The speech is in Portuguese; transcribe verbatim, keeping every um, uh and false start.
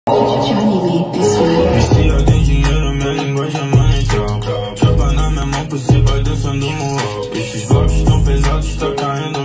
Johnny made this one. Se eu tenho dinheiro, minha linguagem é manhã. Chapa na minha mão por cima, dançando um rock. Esses blocos tão pesados, tá caindo